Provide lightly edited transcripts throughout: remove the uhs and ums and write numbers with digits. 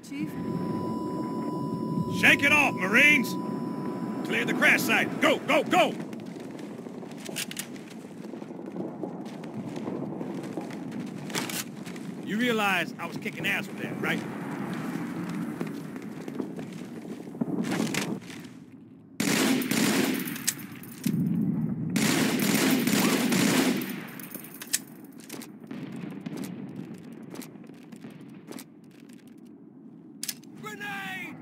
Chief? Shake it off, Marines! Clear the crash site. Go, go, go! You realize I was kicking ass with that, right? Grenade!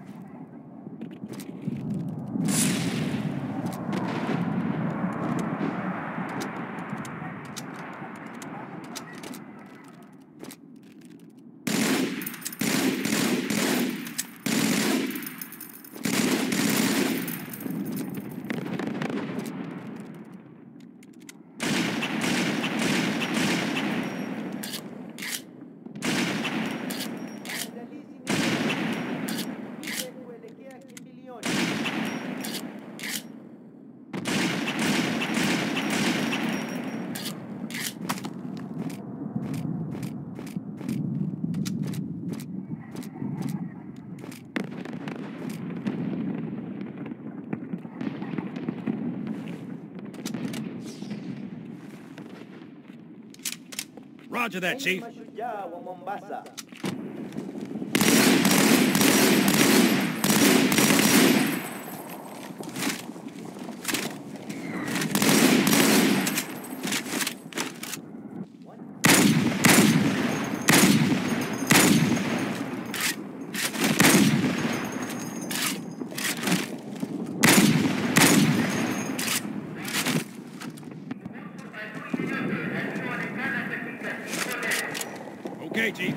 Roger that, Chief. Okay, Chief.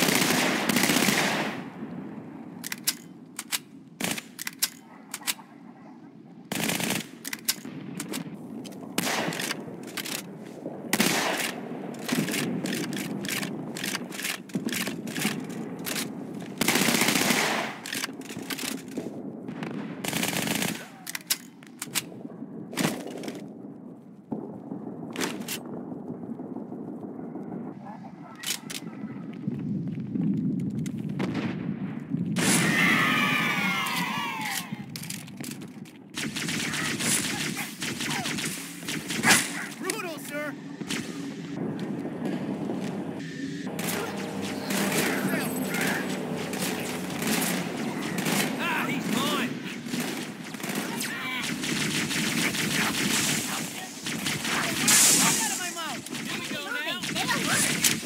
Brutal, sir. Ah, he's mine. Get out of my mouth. Here we go now.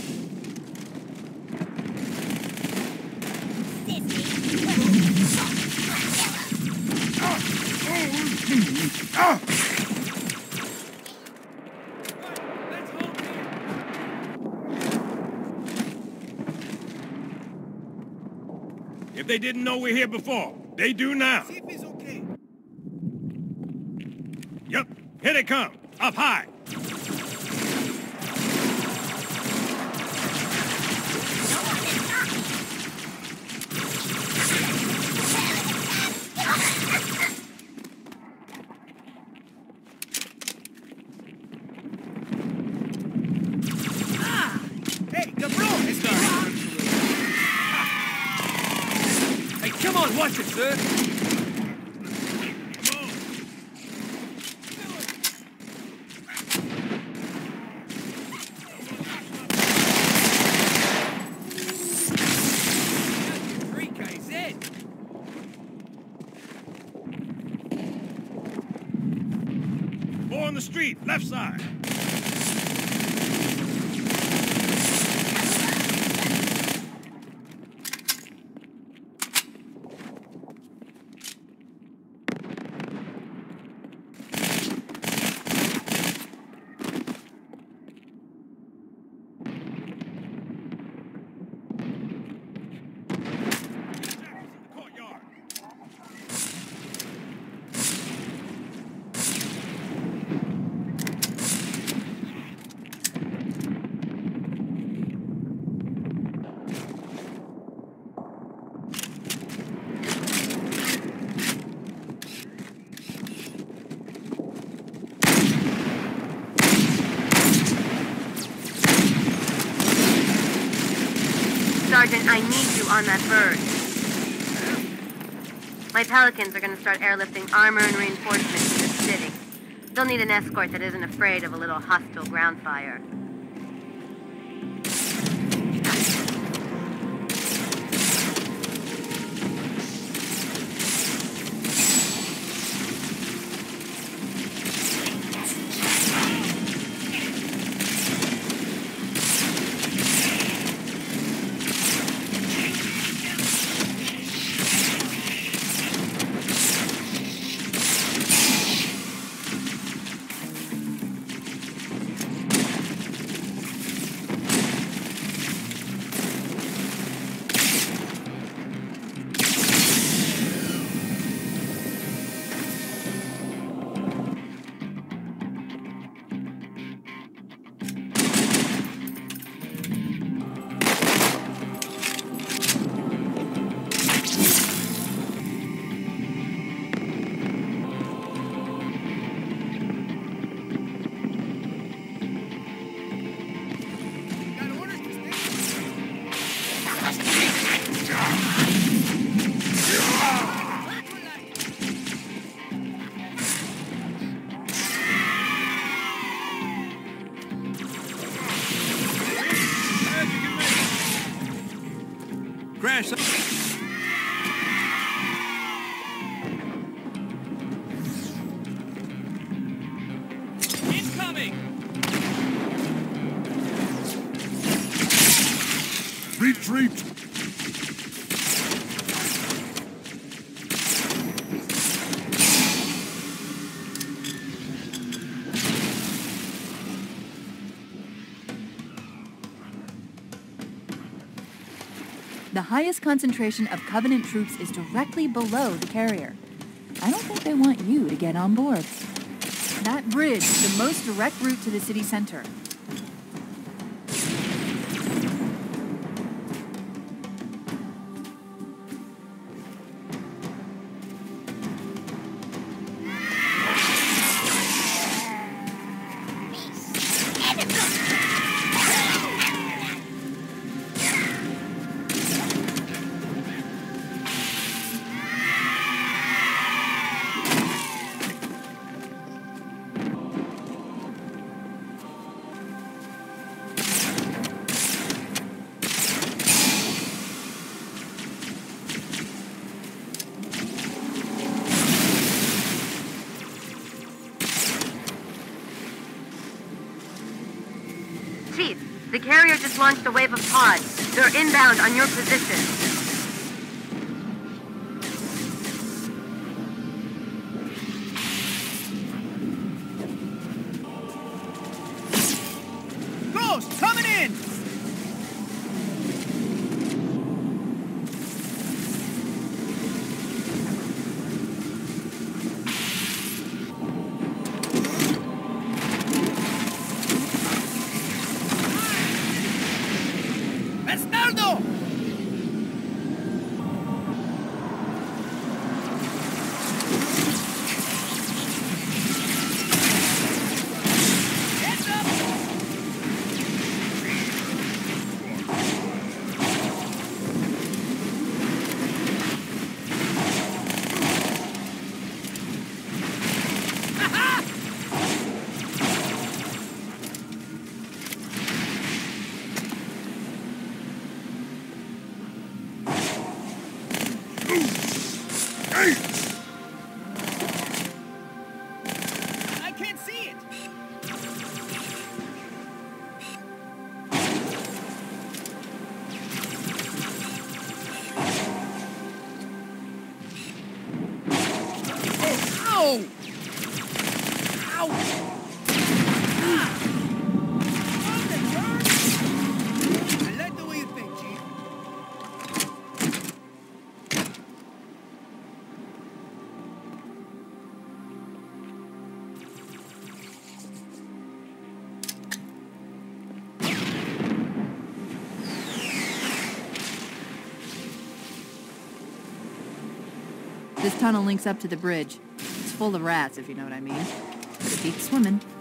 Let's hold here. If they didn't know we're here before, they do now. See if he's okay. Yep, here they come. Up high. Hey, cabrón! It's gone. Hey, come on, watch it, sir. Come on. Four on the street, left side. Sergeant, I need you on that bird. My Pelicans are gonna start airlifting armor and reinforcements to the city. They'll need an escort that isn't afraid of a little hostile ground fire. Crash. Incoming! Retreat! The highest concentration of Covenant troops is directly below the carrier. I don't think they want you to get on board. That bridge is the most direct route to the city center. Chief, the carrier just launched a wave of pods. They're inbound on your position. Ghost, coming in! Bastardo! Heads up! I can't see it! Ow! Ow! Ah! Oh, that hurts! I like the way you think, Chief. This tunnel links up to the bridge. It's full of rats, if you know what I mean. But it beats swimming.